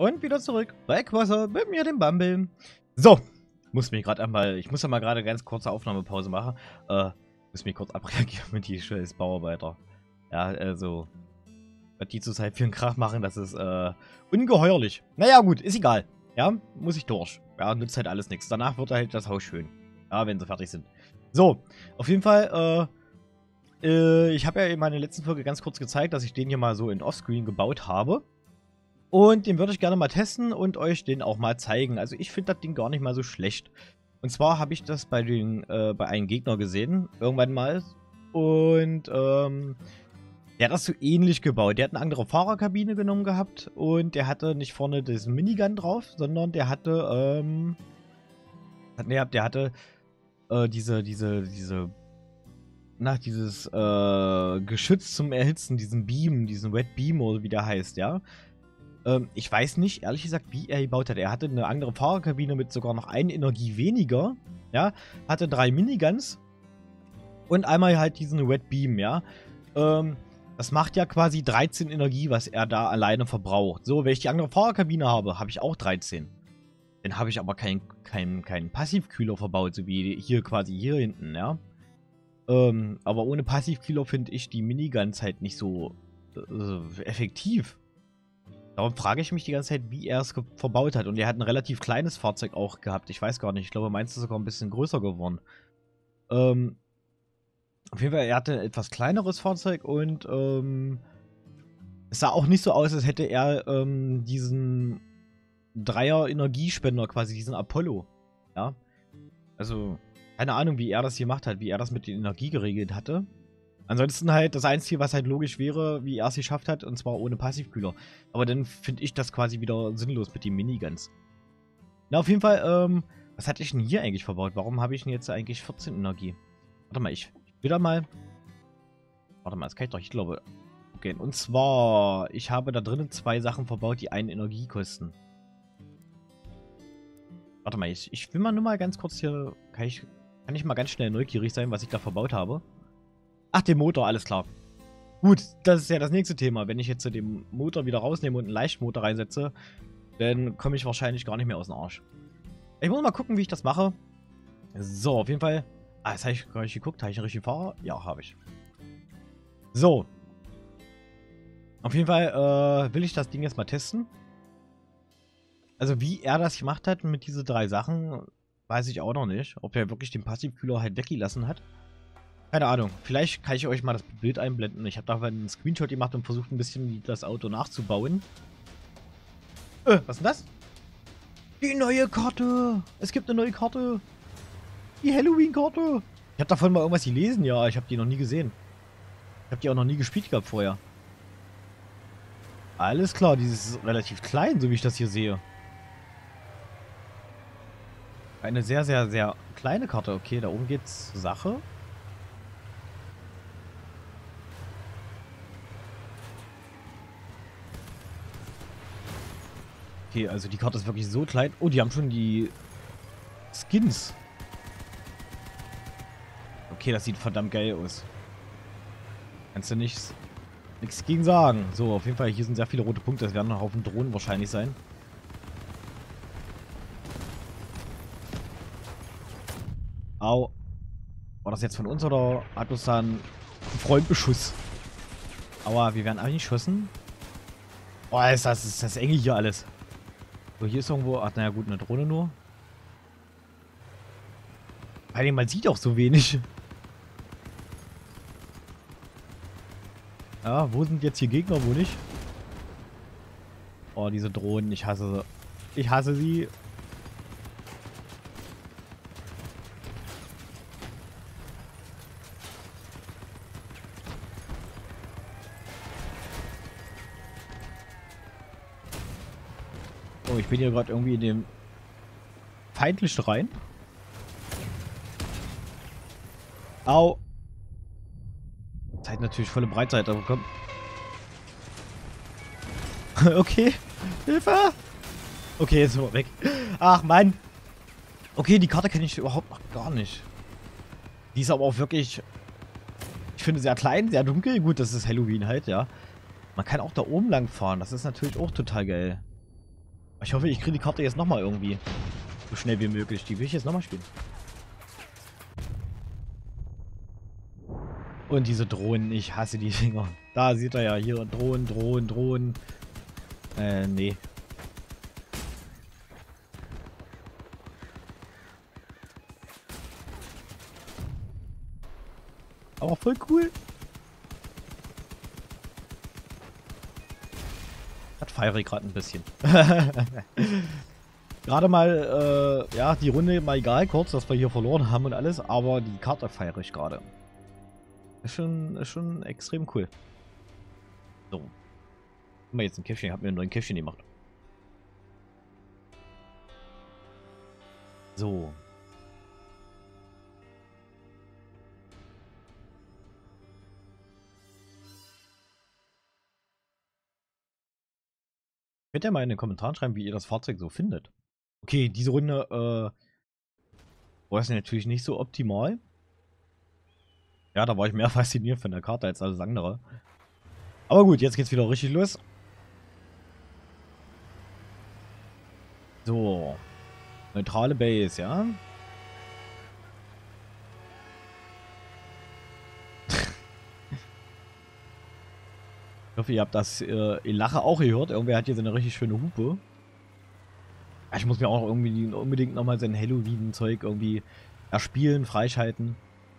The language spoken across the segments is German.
Und wieder zurück bei Quasser mit mir, dem Bumble. So, ich muss ja mal gerade ganz kurze Aufnahmepause machen. Muss mich kurz abreagieren mit die scheiß Bauarbeiter. Ja, also, was die zurzeit für einen Krach machen, das ist ungeheuerlich. Naja, gut, ist egal. Ja, muss ich durch. Ja, nützt halt alles nichts. Danach wird halt das Haus schön. Ja, wenn sie fertig sind. So, auf jeden Fall, ich habe ja in meiner letzten Folge ganz kurz gezeigt, dass ich den hier mal so in Offscreen gebaut habe. Und den würde ich gerne mal testen und euch den auch mal zeigen. Also ich finde das Ding gar nicht mal so schlecht. Und zwar habe ich das bei einem Gegner gesehen, irgendwann mal. Und der hat das so ähnlich gebaut. Der hat eine andere Fahrerkabine genommen gehabt und der hatte nicht vorne das Minigun drauf, sondern der hatte, dieses Geschütz zum Erhitzen, diesen Beam, diesen Wet Beam oder wie der heißt, ja. Ich weiß nicht, ehrlich gesagt, wie er gebaut hat. Er hatte eine andere Fahrerkabine mit sogar noch 1 Energie weniger, ja. Hatte 3 Miniguns und einmal halt diesen Wet Beam, ja. Das macht ja quasi 13 Energie, was er da alleine verbraucht. So, wenn ich die andere Fahrerkabine habe, habe ich auch 13. Dann habe ich aber keinen Passivkühler verbaut, so wie hier quasi hier hinten, ja. Aber ohne Passivkühler finde ich die Miniguns halt nicht so effektiv. Darum frage ich mich die ganze Zeit, wie er es verbaut hat. Und er hat ein relativ kleines Fahrzeug auch gehabt. Ich weiß gar nicht. Ich glaube, meins ist sogar ein bisschen größer geworden. Auf jeden Fall, er hatte ein etwas kleineres Fahrzeug und es sah auch nicht so aus, als hätte er diesen Dreier-Energiespender quasi, diesen Apollo. Ja. Also, keine Ahnung, wie er das gemacht hat, wie er das mit der Energie geregelt hatte. Ansonsten halt das Einzige, was halt logisch wäre, wie er es geschafft hat, und zwar ohne Passivkühler. Aber dann finde ich das quasi wieder sinnlos mit den Miniguns. Na, auf jeden Fall, was hatte ich denn hier eigentlich verbaut? Warum habe ich denn jetzt eigentlich 14 Energie? Warte mal, ich will da mal... Warte mal, das kann ich doch, ich glaube... Okay, und zwar, ich habe da drinnen 2 Sachen verbaut, die 1 Energie kosten. Warte mal, ich will mal nur mal ganz kurz hier... Kann ich mal ganz schnell neugierig sein, was ich da verbaut habe? Ach, den Motor, alles klar. Gut, das ist ja das nächste Thema. Wenn ich jetzt den Motor wieder rausnehme und einen Leichtmotor reinsetze, dann komme ich wahrscheinlich gar nicht mehr aus dem Arsch. Ich muss mal gucken, wie ich das mache. So, auf jeden Fall. Ah, jetzt habe ich gar nicht geguckt. Habe ich einen richtigen Fahrer? Ja, habe ich. So. Auf jeden Fall will ich das Ding jetzt mal testen. Also, wie er das gemacht hat mit diesen 3 Sachen, weiß ich auch noch nicht. Ob er wirklich den Passivkühler halt weggelassen hat. Keine Ahnung. Vielleicht kann ich euch mal das Bild einblenden. Ich habe da einen Screenshot gemacht und versucht ein bisschen das Auto nachzubauen. Was ist denn das? Die neue Karte! Es gibt eine neue Karte! Die Halloween-Karte! Ich habe davon mal irgendwas gelesen, ja. Ich habe die noch nie gesehen. Ich habe die auch noch nie gespielt gehabt vorher. Alles klar, die ist relativ klein, so wie ich das hier sehe. Eine sehr, sehr, sehr kleine Karte. Okay, da oben geht's zur Sache. Okay, also die Karte ist wirklich so klein. Oh, die haben schon die Skins. Okay, das sieht verdammt geil aus. Kannst du nichts gegen sagen. So, auf jeden Fall, hier sind sehr viele rote Punkte. Das werden ein Haufen Drohnen wahrscheinlich sein. Au. War das jetzt von uns oder hat uns da ein Freund beschuss? Aua, wir werden angeschossen. Oh, ist das enge hier alles. So, hier ist irgendwo... Ach, naja, gut, eine Drohne nur. Vor allem, man sieht auch so wenig. Ja, wo sind jetzt hier Gegner, wo nicht? Oh, diese Drohnen, ich hasse sie. Ich hasse sie. Oh, ich bin hier gerade irgendwie in dem feindlichen rein. Au. Zeit natürlich volle Breitseite bekommen. Okay. Hilfe. Okay, jetzt sind wir weg. Ach, Mann. Okay, die Karte kenne ich überhaupt noch gar nicht. Die ist aber auch wirklich... Ich finde sehr klein, sehr dunkel. Gut, das ist Halloween halt, ja. Man kann auch da oben lang fahren. Das ist natürlich auch total geil. Ich hoffe, ich kriege die Karte jetzt nochmal irgendwie. So schnell wie möglich. Die will ich jetzt nochmal spielen. Und diese Drohnen, ich hasse die Dinger. Da sieht er ja hier. Drohnen, Drohnen, Drohnen. Nee. Aber voll cool. Das feiere ich gerade ein bisschen. Gerade mal, ja, die Runde mal egal kurz, dass wir hier verloren haben und alles, aber die Karte feiere ich gerade. Ist schon extrem cool. So. Haben wir jetzt ein Käffchen, ich habe mir einen neuen Käffchen gemacht. So. Könnt ihr mal in den Kommentaren schreiben, wie ihr das Fahrzeug so findet. Okay, diese Runde, war es natürlich nicht so optimal. Ja, da war ich mehr fasziniert von der Karte als alles andere. Aber gut, jetzt geht's wieder richtig los. So. Neutrale Base, ja. Ich hoffe, ihr habt das Lache auch gehört. Irgendwer hat hier so eine richtig schöne Hupe. Ja, ich muss mir auch irgendwie unbedingt nochmal sein Halloween-Zeug irgendwie erspielen, freischalten.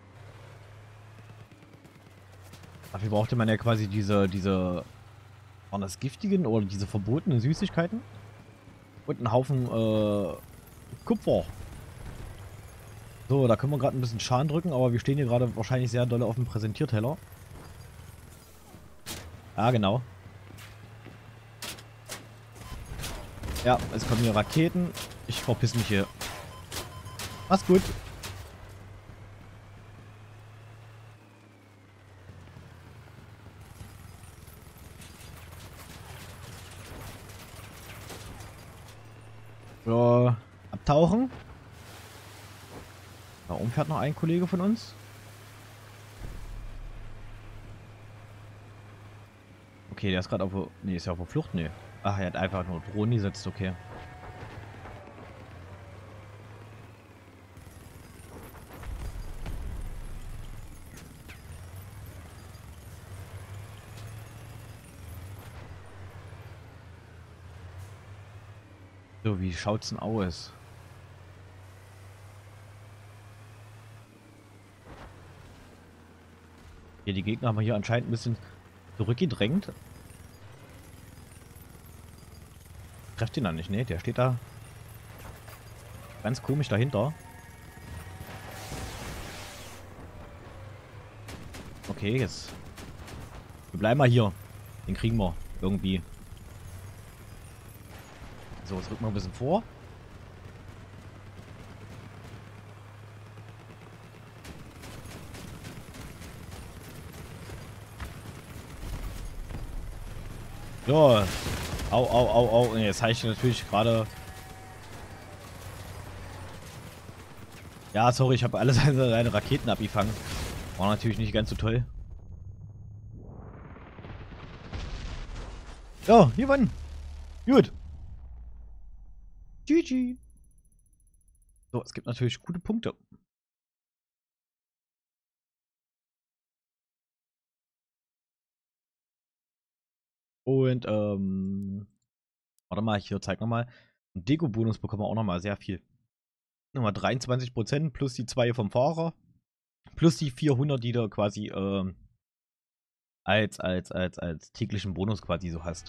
Dafür brauchte man ja quasi waren das giftigen oder diese verbotenen Süßigkeiten? Und einen Haufen Kupfer. So, da können wir gerade ein bisschen Schaden drücken, aber wir stehen hier gerade wahrscheinlich sehr doll auf dem Präsentierteller. Ja, genau. Ja, es kommen hier Raketen. Ich verpiss mich hier. Mach's gut. So, abtauchen. Da oben fährt noch ein Kollege von uns. Okay, der ist gerade auf... Nee, ist ja auf der Flucht? Nee. Ach, er hat einfach nur Drohnen gesetzt, okay. So, wie schaut's denn aus? Hier, die Gegner haben wir hier anscheinend ein bisschen zurückgedrängt. Trefft ihn dann nicht, ne? Der steht da ganz komisch dahinter. Okay, jetzt. Wir bleiben mal hier. Den kriegen wir irgendwie. So, jetzt rücken wir ein bisschen vor. So. Au, au, au, au. Und jetzt habe ich natürlich gerade... Ja, sorry, ich habe alle seine Raketen abgefangen. War natürlich nicht ganz so toll. Ja, gewonnen. Gut. GG. So, es gibt natürlich gute Punkte. Und, warte mal, hier, zeig nochmal. Einen Deko-Bonus bekommen wir auch nochmal sehr viel. Nochmal 23% plus die 2 vom Fahrer. Plus die 400, die du quasi, als täglichen Bonus quasi so hast.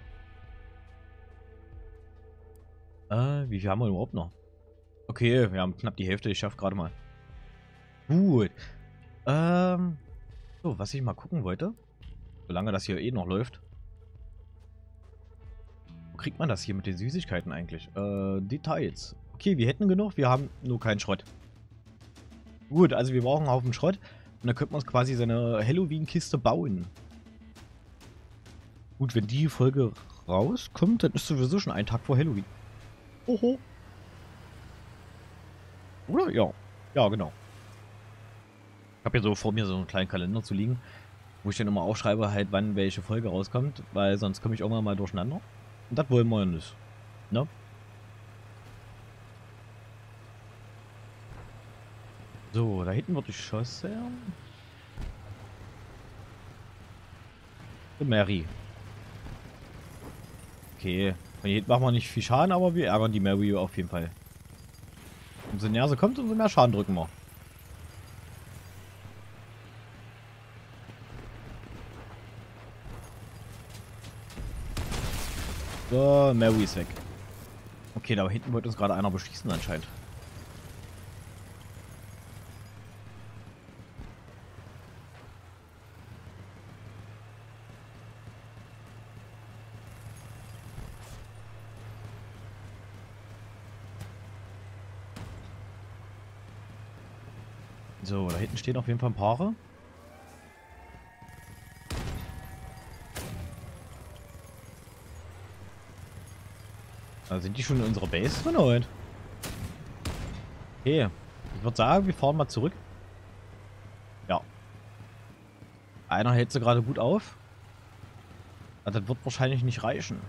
Wie viel haben wir überhaupt noch? Okay, wir haben knapp die Hälfte geschafft, gerade mal. Gut. So, was ich mal gucken wollte. Solange das hier eh noch läuft. Wo kriegt man das hier mit den Süßigkeiten eigentlich? Details. Okay, wir hätten genug, wir haben nur keinen Schrott. Gut, also wir brauchen einen Haufen Schrott. Und dann könnte man uns quasi seine Halloween-Kiste bauen. Gut, wenn die Folge rauskommt, dann ist sowieso schon ein Tag vor Halloween. Oho. Oder? Ja. Ja, genau. Ich habe hier so vor mir so einen kleinen Kalender zu liegen, wo ich dann immer aufschreibe, halt wann welche Folge rauskommt, weil sonst komme ich irgendwann mal durcheinander. Und das wollen wir ja nicht. Ne? So, da hinten wird geschossen. Die Mary. Okay. Von hier hinten machen wir nicht viel Schaden, aber wir ärgern die Mary auf jeden Fall. Umso näher sie kommt, umso mehr Schaden drücken wir. So, Mary ist weg. Okay, da hinten wollte uns gerade einer beschießen anscheinend. So, da hinten stehen auf jeden Fall ein Paare. Sind die schon in unserer Base drin, oder? Okay. Ich würde sagen, wir fahren mal zurück. Ja. Einer hält sie gerade gut auf. Also, das wird wahrscheinlich nicht reichen.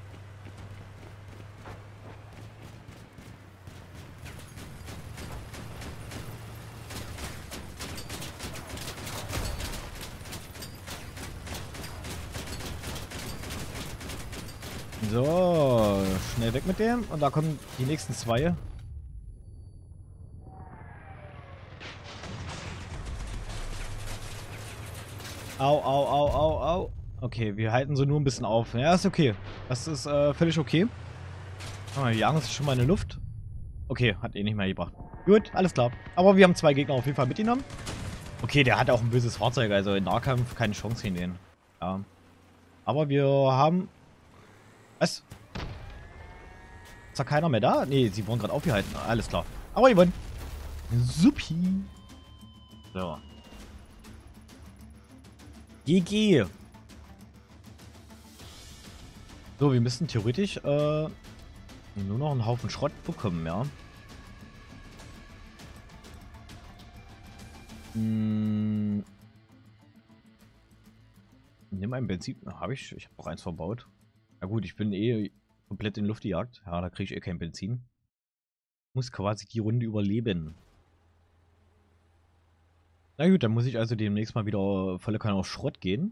So, schnell weg mit dem. Und da kommen die nächsten zwei. Au, au, au, au, au. Okay, wir halten so nur ein bisschen auf. Ja, ist okay. Das ist völlig okay. Ah, die jagen sich schon mal in die Luft. Okay, hat eh nicht mehr gebracht. Gut, alles klar. Aber wir haben zwei Gegner auf jeden Fall mitgenommen. Okay, der hat auch ein böses Fahrzeug, also in Nahkampf keine Chance gegen den. Ja. Aber wir haben... Was? Ist da keiner mehr da? Nee, sie wurden gerade aufgehalten. Alles klar. Aber die wollen... Supi. So. GG. So, wir müssen theoretisch nur noch einen Haufen Schrott bekommen, ja. Nimm ein Benzin. Habe ich? Ich habe noch eins verbaut. Na gut, ich bin eh komplett in Luft gejagt. Ja, da kriege ich eh kein Benzin. Muss quasi die Runde überleben. Na gut, dann muss ich also demnächst mal wieder volle Kanne auf Schrott gehen.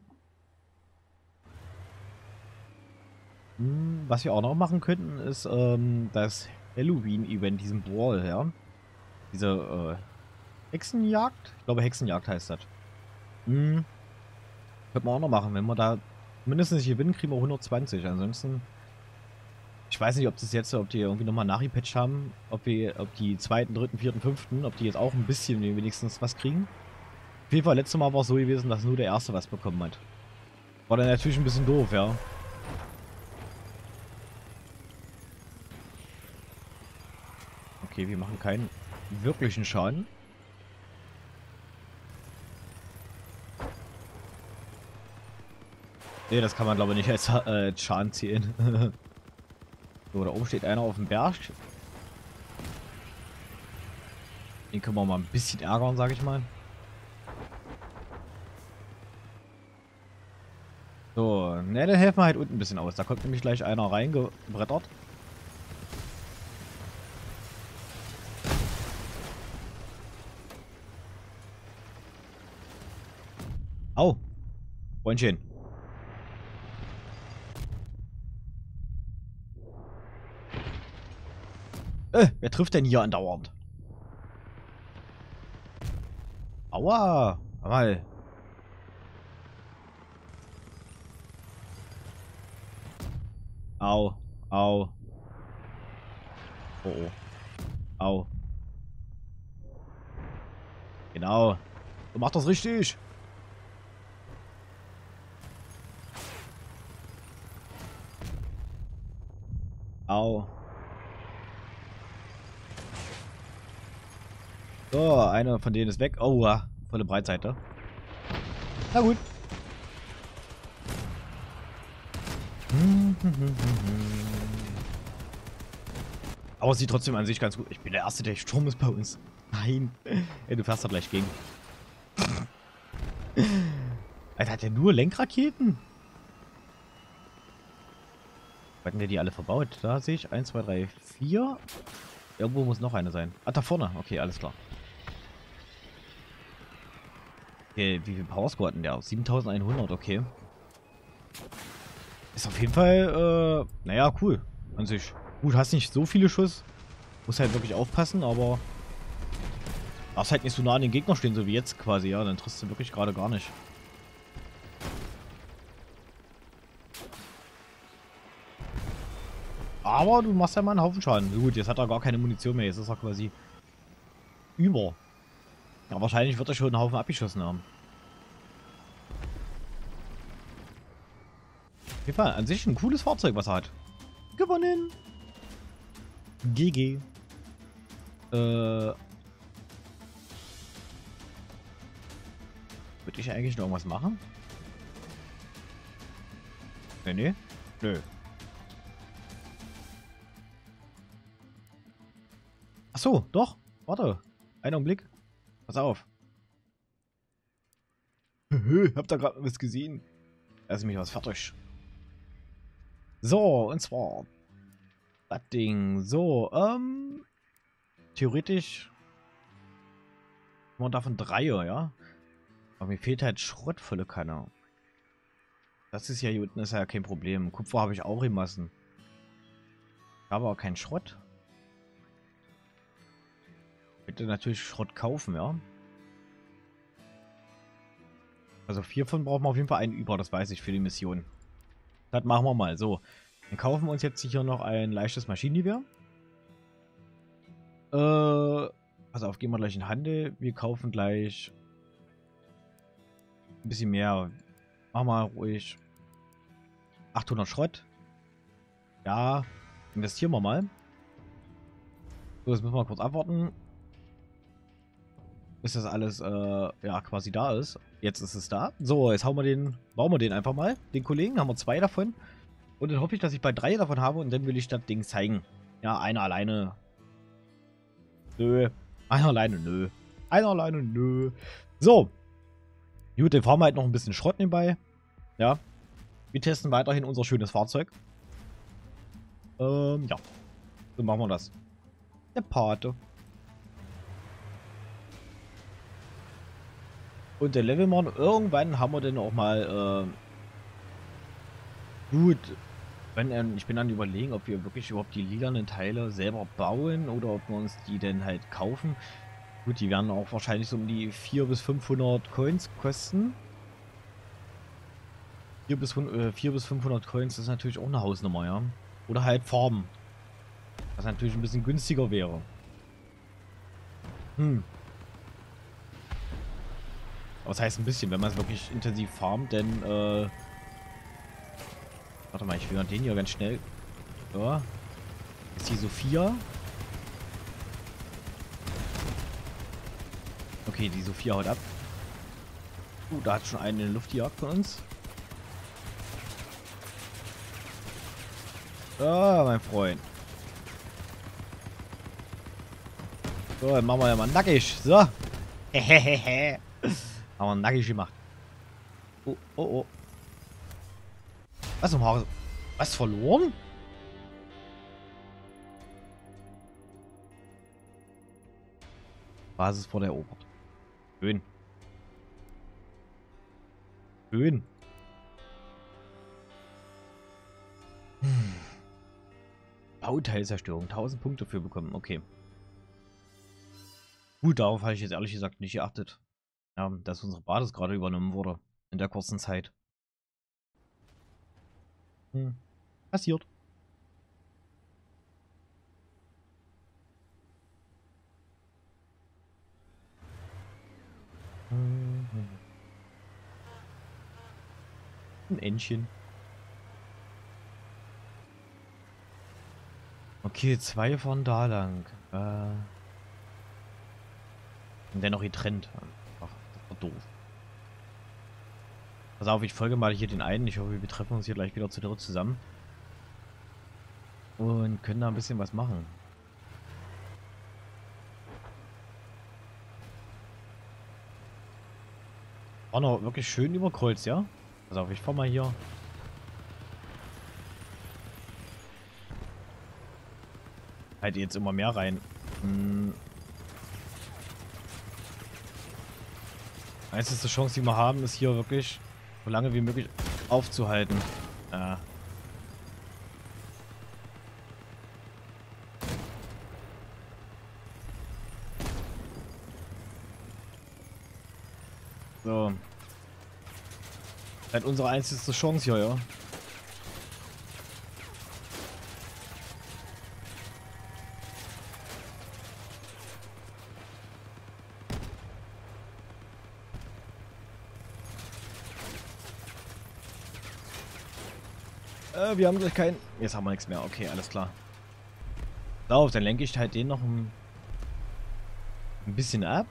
Was wir auch noch machen könnten, ist das Halloween-Event, diesen Brawl, ja. Diese Hexenjagd? Ich glaube, Hexenjagd heißt das. Könnten wir auch noch machen. Wenn wir da mindestens nicht gewinnen, kriegen wir 120. Ansonsten, ich weiß nicht, ob das jetzt, ob die irgendwie nochmal nachgepatcht haben, ob die zweiten, dritten, vierten, fünften, ob die jetzt auch ein bisschen wenigstens was kriegen. Auf jeden Fall, letztes Mal war es so gewesen, dass nur der Erste was bekommen hat. War dann natürlich ein bisschen doof, ja. Okay, wir machen keinen wirklichen Schaden. Ne, das kann man glaube ich nicht als Schaden zählen. So, da oben steht einer auf dem Berg. Den können wir mal ein bisschen ärgern, sag ich mal. So, ne, dann helfen wir halt unten ein bisschen aus. Da kommt nämlich gleich einer reingebrettert. Au! Freundchen. Wer trifft denn hier andauernd? Aua! Mal. Au. Au. Oh, oh. Au. Genau. Du machst das richtig. Au. So, einer von denen ist weg. Oh, volle Breitseite. Na gut. Aber es sieht trotzdem an sich ganz gut. Ich bin der Erste, der Strom ist bei uns. Nein. Ey, du fährst da gleich gegen. Alter, hat der nur Lenkraketen? Hatten wir die alle verbaut? Da sehe ich 1, 2, 3, 4. Irgendwo muss noch eine sein. Ah, da vorne. Okay, alles klar. Okay, wie viel Powerscore hatten der? 7100, okay. Ist auf jeden Fall, naja, cool. An sich. Gut, hast nicht so viele Schuss. Muss halt wirklich aufpassen, aber darfst halt nicht so nah an den Gegner stehen, so wie jetzt quasi, ja. Dann triffst du wirklich gerade gar nicht. Aber du machst ja mal einen Haufen Schaden. Gut, jetzt hat er gar keine Munition mehr. Jetzt ist er quasi über. Ja, wahrscheinlich wird er schon einen Haufen abgeschossen haben. Auf jeden Fall, an sich ein cooles Fahrzeug, was er hat. Gewonnen! GG. Würde ich eigentlich noch irgendwas machen? Nee. Nö. Ach so, doch. Warte. Einen Augenblick. Pass auf. Habt ihr gerade was gesehen? Lass mich was fertig. So, und zwar das Ding. So, theoretisch man davon 3, ja. Aber mir fehlt halt Schrott, volle Kanne. Das ist ja hier unten ist ja kein Problem. Kupfer habe ich auch in Massen. Ich habe aber keinen Schrott. Bitte natürlich Schrott kaufen, ja. Also 4 von brauchen wir auf jeden Fall einen über, das weiß ich, für die Mission. Das machen wir mal. So, dann kaufen wir uns jetzt hier noch ein leichtes Maschinengewehr. Pass auf, gehen wir gleich in den Handel. Wir kaufen gleich ein bisschen mehr. Machen wir ruhig 800 Schrott. Ja, investieren wir mal. So, jetzt müssen wir kurz abwarten, bis das alles ja quasi da ist. Jetzt ist es da. So, jetzt bauen wir den einfach mal. Den Kollegen, haben wir 2 davon. Und dann hoffe ich, dass ich bald 3 davon habe und dann will ich das Ding zeigen. Ja, einer alleine. Nö. Einer alleine, nö. Einer alleine, nö. So. Gut, dann fahren wir halt noch ein bisschen Schrott nebenbei. Ja. Wir testen weiterhin unser schönes Fahrzeug. Ja. So machen wir das. Der Pate. Und der Levelmann, irgendwann haben wir dann auch mal, gut, ich bin dann überlegen, ob wir wirklich überhaupt die lilanen Teile selber bauen oder ob wir uns die dann halt kaufen. Gut, die werden auch wahrscheinlich so um die 400 bis 500 Coins kosten. 4 bis 500 Coins ist natürlich auch eine Hausnummer, ja. Oder halt Farben. Was natürlich ein bisschen günstiger wäre. Aber das heißt ein bisschen, wenn man es wirklich intensiv farmt, denn, warte mal, ich will den hier ganz schnell. So. Ist die Sophia. Okay, die Sophia haut ab. Da hat schon einen in der Luft gejagt von uns. Ah, mein Freund. So, dann machen wir ja mal nackig. So. Hehehe. Haben wir nackig gemacht. Oh, oh, oh. Was im Haus? Was verloren? Basis vor der erobert. Schön. Schön. Bauteilzerstörung. 1000 Punkte für bekommen. Okay. Gut, darauf habe ich jetzt ehrlich gesagt nicht geachtet. Ja, dass unsere Basis gerade übernommen wurde. In der kurzen Zeit. Passiert. Ein Entchen. Okay, 2 von da lang. Und dennoch getrennt. Ach, das war doof. Pass auf, ich folge mal hier den einen. Ich hoffe, wir treffen uns hier gleich wieder zu dritt zusammen. Und können da ein bisschen was machen. War noch wirklich schön überkreuzt, ja? Pass auf, ich fahr mal hier. halt jetzt immer mehr rein. Einzige Chance, die wir haben, ist hier wirklich so lange wie möglich aufzuhalten. Ja. So. Halt unsere einzige Chance hier, ja. Wir haben gleich keinen... Jetzt haben wir nichts mehr. Okay, alles klar. Darauf, dann lenke ich halt den noch ein bisschen ab.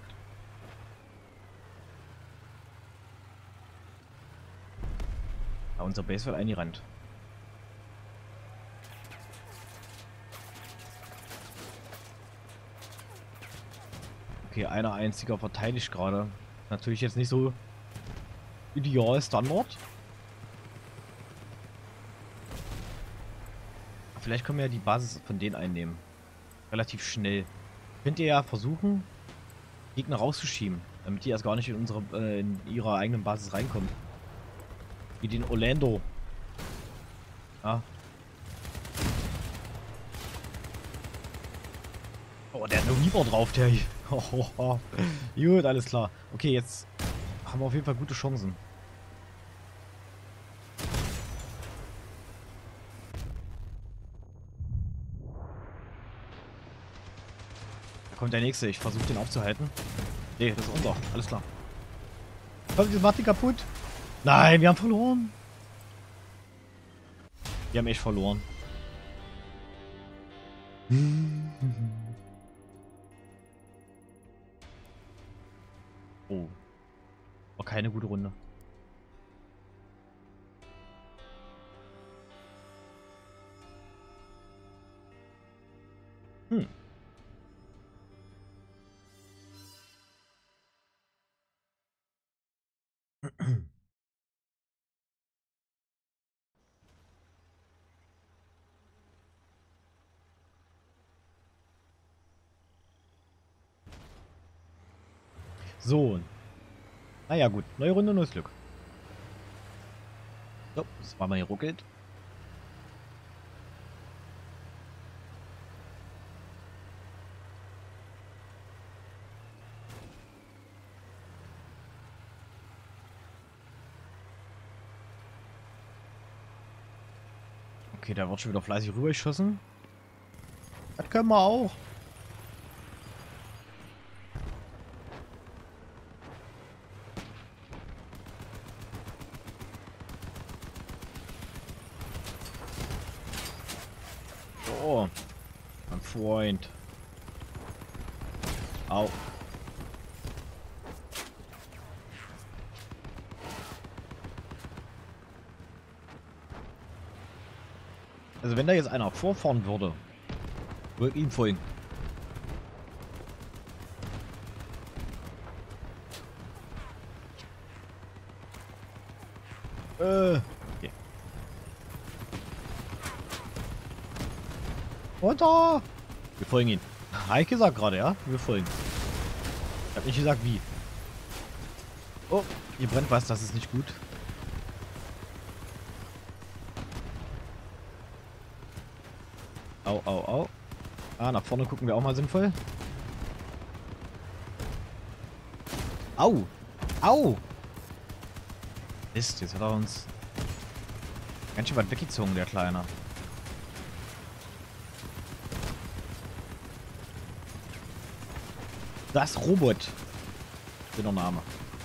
Ja, unser Base wird eingerannt. Okay, einer einziger verteidigt gerade. Natürlich jetzt nicht so ideal Standard. Vielleicht können wir ja die Basis von denen einnehmen. Relativ schnell. Könnt ihr ja versuchen, Gegner rauszuschieben, damit die erst gar nicht in unsere, in ihrer eigenen Basis reinkommen. Wie den Orlando. Ja. Oh, der hat eine Reaper drauf, der hier. Gut, alles klar. Okay, jetzt haben wir auf jeden Fall gute Chancen. Da kommt der nächste. Ich versuche den aufzuhalten. Nee, das ist unser. Alles klar. Komm, jetzt macht die kaputt. Nein, wir haben verloren. Wir haben echt verloren. Oh. War keine gute Runde. So. Naja, gut. Neue Runde, neues Glück. So, das war mal hier ruckelt. Okay, da wird schon wieder fleißig rübergeschossen. Das können wir auch. Oh, mein Freund. Au. Also wenn da jetzt einer vorfahren würde, würde ich ihm folgen. Okay. Runter! Wir folgen ihn. Habe ich gesagt gerade, ja? Wir folgen. Ich habe nicht gesagt wie. Oh, hier brennt was, das ist nicht gut. Au, au, au. Ah, nach vorne gucken wir auch mal sinnvoll. Au! Au! Mist, jetzt hat er uns ganz schön weit weggezogen, der Kleine. Das Robot. Schöner Name.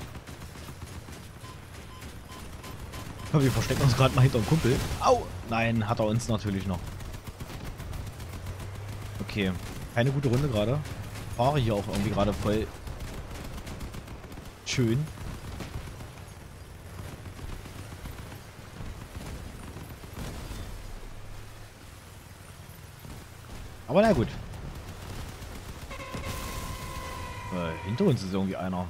Aber wir verstecken uns gerade mal hinter dem Kumpel. Au! Nein, hat er uns natürlich noch. Okay. Keine gute Runde gerade. Fahre hier auch irgendwie gerade voll schön. Aber na gut. Hinter uns ist irgendwie einer.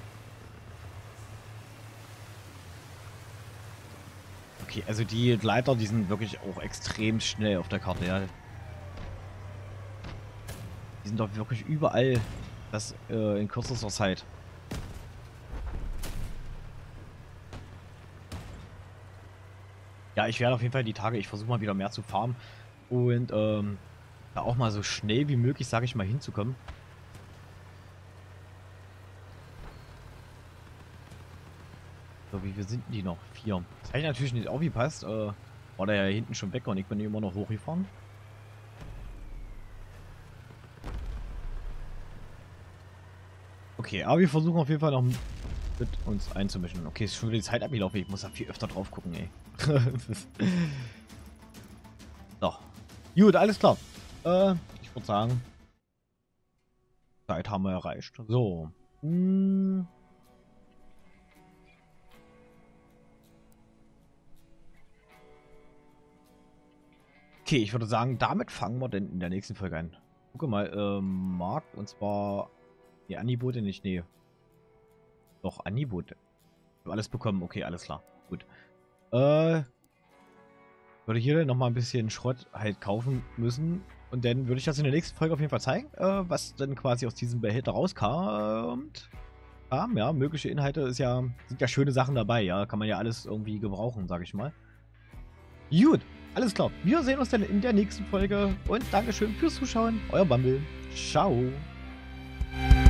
Okay, also die Gleiter, die sind wirklich auch extrem schnell auf der Karte, ja. Die sind doch wirklich überall, das in kürzester Zeit. Ja, ich werde auf jeden Fall die Tage, ich versuche mal wieder mehr zu farmen und da auch mal so schnell wie möglich, sage ich mal, hinzukommen. So, wie viel sind die noch? 4. Das habe ich natürlich nicht aufgepasst. War der ja hinten schon weg und ich bin immer noch hochgefahren. Okay, aber wir versuchen auf jeden Fall noch mit uns einzumischen. Okay, ist schon wieder die Zeit abgelaufen. Ich muss da viel öfter drauf gucken, ey. So. Gut, alles klar. Ich würde sagen, Zeit haben wir erreicht. So. Okay, ich würde sagen, damit fangen wir denn in der nächsten Folge an. Gucke mal, Markt, und zwar die Angebote nicht, nee. Doch, Angebote. Alles bekommen, okay, alles klar. Gut. Würde hier nochmal ein bisschen Schrott halt kaufen müssen. Und dann würde ich das in der nächsten Folge auf jeden Fall zeigen, was dann quasi aus diesem Behälter rauskommt. Ja, mögliche Inhalte sind ja schöne Sachen dabei, ja. Kann man ja alles irgendwie gebrauchen, sage ich mal. Gut, alles klar. Wir sehen uns dann in der nächsten Folge und Dankeschön fürs Zuschauen. Euer Bumble. Ciao.